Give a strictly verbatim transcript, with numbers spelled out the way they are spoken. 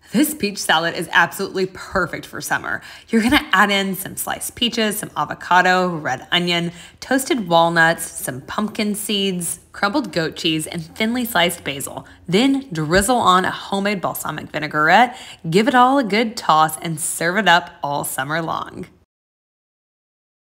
This peach salad is absolutely perfect for summer. You're gonna add in some sliced peaches, some avocado, red onion, toasted walnuts, some pumpkin seeds, crumbled goat cheese, and thinly sliced basil. Then drizzle on a homemade balsamic vinaigrette, give it all a good toss, and serve it up all summer long.